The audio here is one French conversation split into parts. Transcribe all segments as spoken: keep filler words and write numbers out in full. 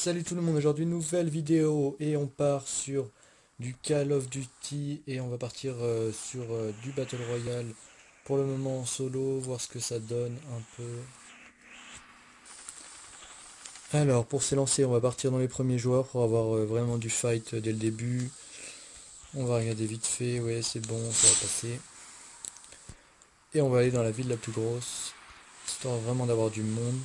Salut tout le monde, aujourd'hui nouvelle vidéo et on part sur du Call of Duty et on va partir euh, sur euh, du Battle Royale pour le moment en solo, voir ce que ça donne un peu. Alors pour s'élancer on va partir dans les premiers joueurs pour avoir euh, vraiment du fight euh, dès le début. On va regarder vite fait, ouais c'est bon, ça va passer. Et on va aller dans la ville la plus grosse, histoire vraiment d'avoir du monde.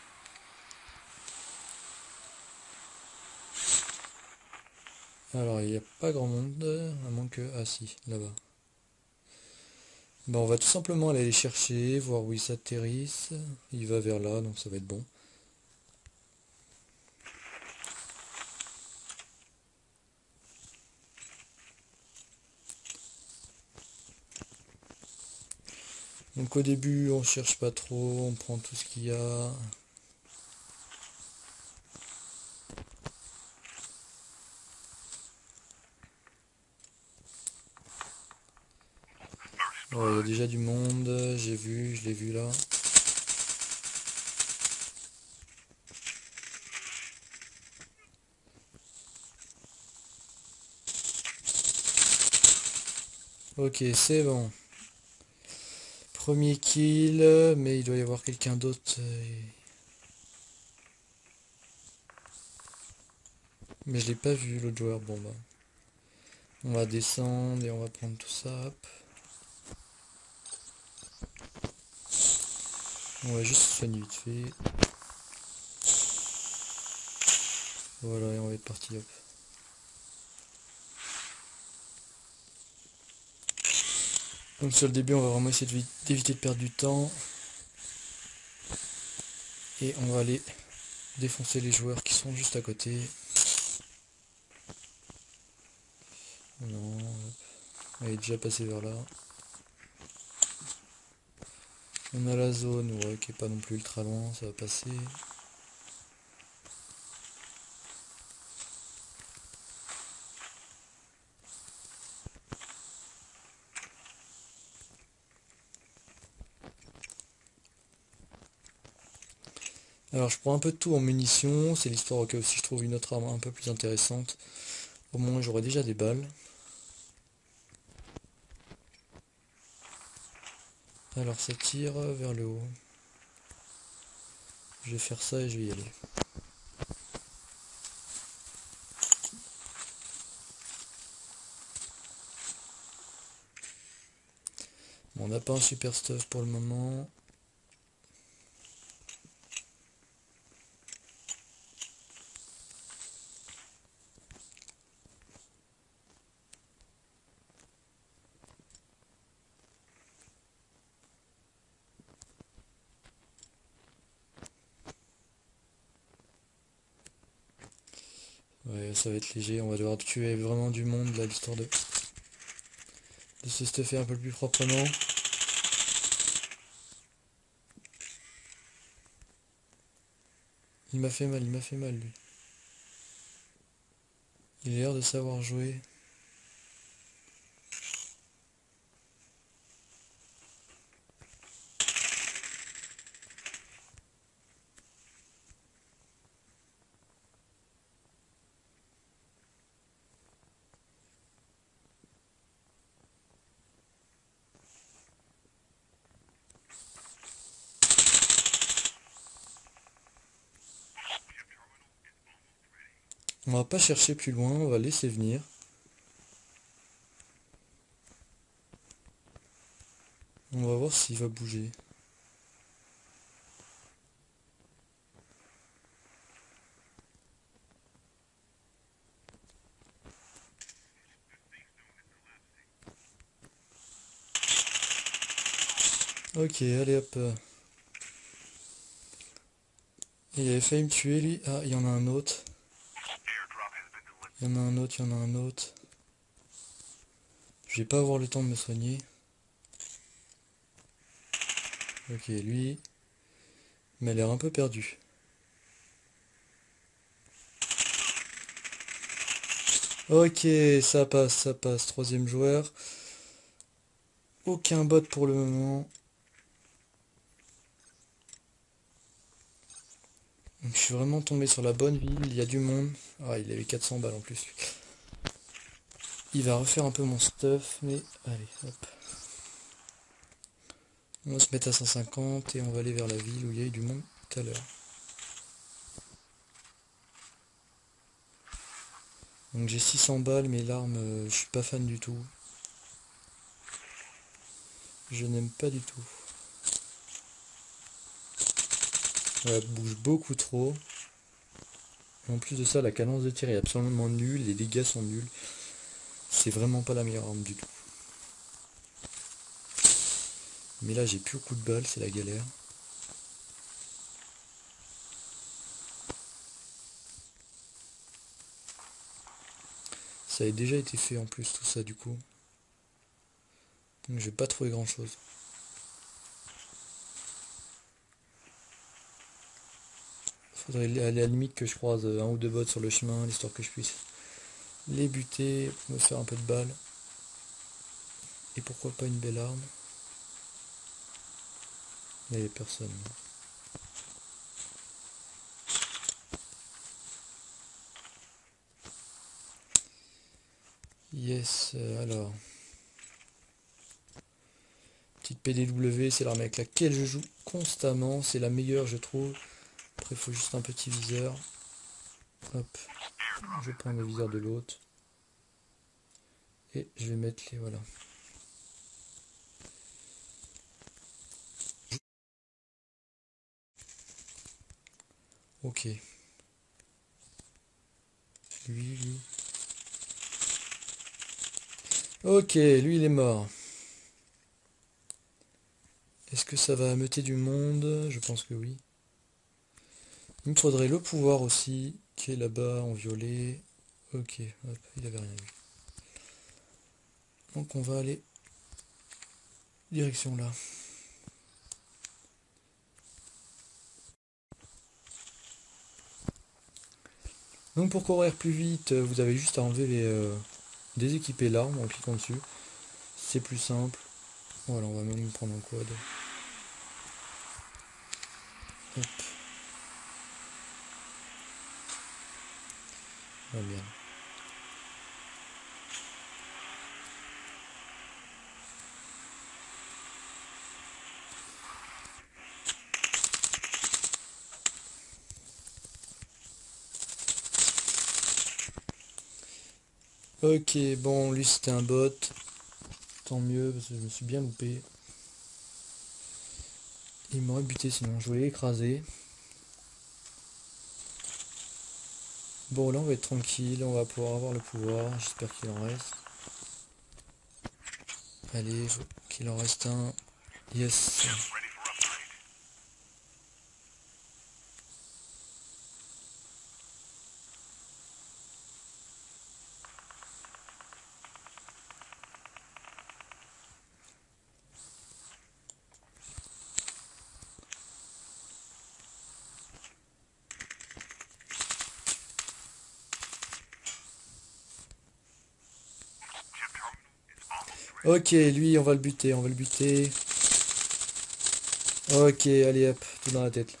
Alors il n'y a pas grand monde, à moins que... Ah si, là-bas. Bah, on va tout simplement aller les chercher, voir où ils s'atterrissent. Il va vers là, donc ça va être bon. Donc au début, on cherche pas trop, on prend tout ce qu'il y a. Ouais, il y a déjà du monde, j'ai vu, je l'ai vu là. Ok, c'est bon. Premier kill, mais il doit y avoir quelqu'un d'autre. Mais je l'ai pas vu l'autre joueur, bon bah. On va descendre et on va prendre tout ça, hop. On va juste soigner vite fait. Voilà, et on va être parti, hop. Donc sur le début, on va vraiment essayer d'éviter de perdre du temps. Et on va aller défoncer les joueurs qui sont juste à côté. Non, elle est déjà passée vers là. On a la zone, ouais, qui est pas non plus ultra loin, ça va passer. Alors je prends un peu de tout en munitions, c'est l'histoire au cas où si je trouve une autre arme un peu plus intéressante. Au moins j'aurai déjà des balles. Alors ça tire vers le haut. Je vais faire ça et je vais y aller. Bon, on n'a pas un super stuff pour le moment. Ouais, ça va être léger, on va devoir tuer vraiment du monde là, l'histoire de, de se stuffer un peu plus proprement. Il m'a fait mal, il m'a fait mal lui. Il a l'air de savoir jouer. On va pas chercher plus loin, on va laisser venir. On va voir s'il va bouger. Ok, allez hop. Il avait failli me tuer lui. Ah, il y en a un autre. Il y en a un autre, il y en a un autre. Je vais pas avoir le temps de me soigner. Ok, lui, il m'a l'air un peu perdu. Ok, ça passe, ça passe. Troisième joueur. Aucun bot pour le moment. Donc je suis vraiment tombé sur la bonne ville, il y a du monde. Ah, il avait quatre cents balles en plus. Il va refaire un peu mon stuff, mais allez, hop. On va se mettre à cent cinquante et on va aller vers la ville où il y a eu du monde tout à l'heure. Donc j'ai six cents balles, mais l'arme, euh, je suis pas fan du tout. Je n'aime pas du tout. Elle bouge beaucoup trop. En plus de ça, la cadence de tir est absolument nulle, les dégâts sont nuls. C'est vraiment pas la meilleure arme du tout. Mais là j'ai plus beaucoup de balles, c'est la galère. Ça a déjà été fait en plus tout ça du coup. Donc je vais pas trouver grand chose. Faudrait aller à la limite que je croise un ou deux bots sur le chemin, l'histoire que je puisse les buter, me faire un peu de balles. Et pourquoi pas une belle arme. Mais il n'y a personne. Yes, euh, alors. Petite P D W, c'est l'arme avec laquelle je joue constamment. C'est la meilleure, je trouve. Après, il faut juste un petit viseur. Hop. Je vais prendre le viseur de l'autre. Et je vais mettre les... Voilà. Ok. Lui, lui. Ok, lui il est mort. Est-ce que ça va ameuter du monde? Je pense que oui. Il me faudrait le pouvoir aussi, qui est là-bas en violet. Ok, hop, il avait rien vu. Donc on va aller direction là. Donc pour courir plus vite, vous avez juste à enlever les... Euh, déséquiper l'arme en cliquant dessus. C'est plus simple. Voilà, on va même prendre un quad. Hop. Ah bien. Ok, bon, lui c'était un bot. Tant mieux, parce que je me suis bien loupé. Il m'aurait buté sinon, je voulais l'écraser. Bon, là on va être tranquille, on va pouvoir avoir le pouvoir. J'espère qu'il en reste. Allez, faut qu'il en reste un. Yes. Ok, lui on va le buter, on va le buter. Ok, allez hop, tout dans la tête.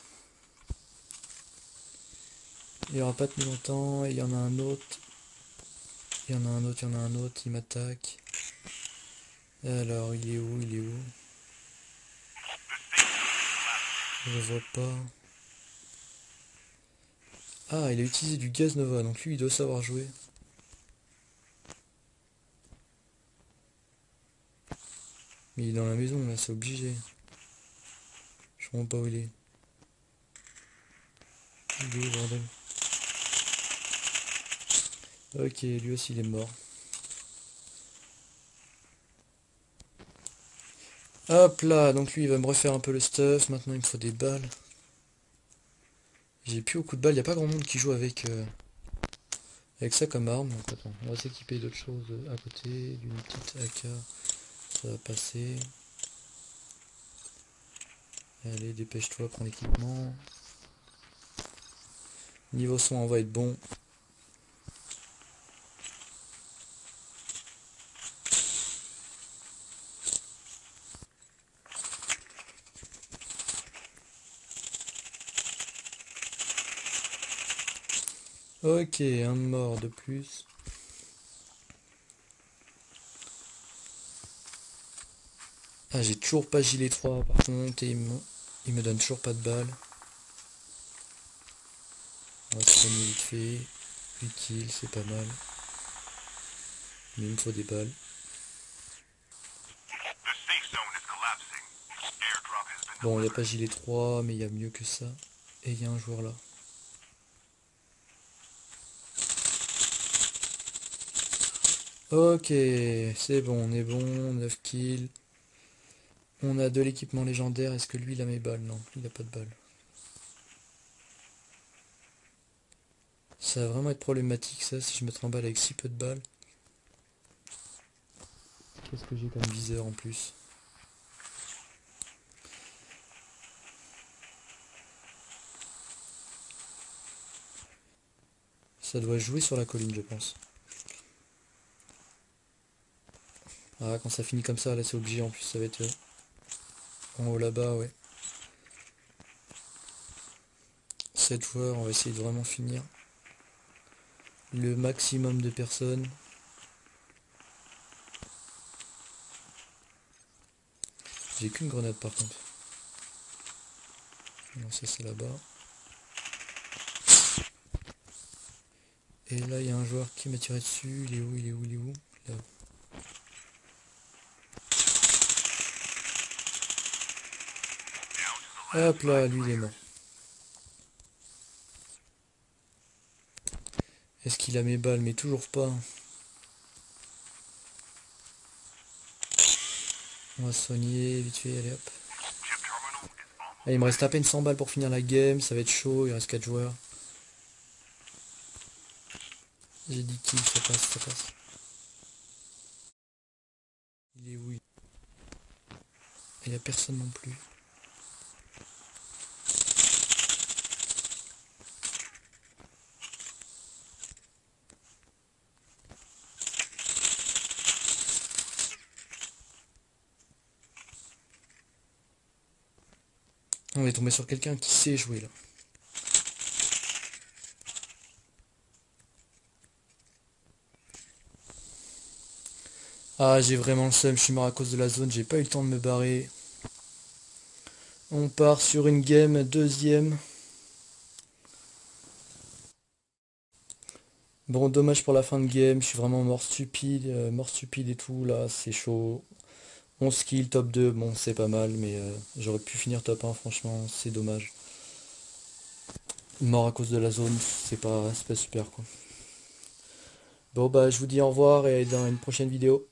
Il n'y aura pas tenu longtemps, et il y en a un autre. Il y en a un autre, il y en a un autre, il m'attaque. Alors, il est où, il est où? Je le vois pas. Ah, il a utilisé du gaz Nova, donc lui il doit savoir jouer. Mais il est dans la maison là, c'est obligé. Je comprends pas où il est. Il est où, bordel? Ok, lui aussi il est mort. Hop là, donc lui il va me refaire un peu le stuff, maintenant il me faut des balles. J'ai plus beaucoup de balles, il n'y a pas grand monde qui joue avec, euh, avec ça comme arme. Donc attends, on va s'équiper d'autres choses à côté, d'une petite A K, ça va passer. Allez, dépêche-toi, prends l'équipement. Niveau son, on va être bon. Ok, un mort de plus. Ah, j'ai toujours pas gilet trois par contre, et il me, il me donne toujours pas de balles. On va se soigner vite fait. Utile, c'est pas mal. Mais il me faut des balles. Bon, il n'y a pas gilet trois, mais il y a mieux que ça. Et il y a un joueur là. Ok, c'est bon, on est bon, neuf kills. On a de l'équipement légendaire, est-ce que lui il a mes balles? Non, il a pas de balles. Ça va vraiment être problématique ça, si je me trimballe avec si peu de balles. Qu'est-ce que j'ai comme viseur en plus? Ça doit jouer sur la colline, je pense. Ah, quand ça finit comme ça, là c'est obligé, en plus ça va être euh, en haut là-bas, ouais. sept joueurs, on va essayer de vraiment finir le maximum de personnes. J'ai qu'une grenade par contre. Non, ça c'est là-bas. Et là il y a un joueur qui m'a tiré dessus, il est où, il est où, il est où? Là. Hop là, lui il est mort. Est-ce qu'il a mes balles? Mais toujours pas. On va se soigner, vite fait, allez hop. Ah, il me reste à peine cent balles pour finir la game, ça va être chaud, il reste quatre joueurs. J'ai dix kills, ça passe, ça passe. Il est où? Il n'y a personne non plus. On est tombé sur quelqu'un qui sait jouer là. Ah, j'ai vraiment le seum, je suis mort à cause de la zone, j'ai pas eu le temps de me barrer. On part sur une game, deuxième. Bon, dommage pour la fin de game, je suis vraiment mort stupide, euh, mort stupide et tout, là, c'est chaud. onze kills, top deux, bon, c'est pas mal, mais euh, j'aurais pu finir top un, franchement, c'est dommage. Mort à cause de la zone, c'est pas, c'est pas super, quoi. Bon, bah, je vous dis au revoir et dans une prochaine vidéo.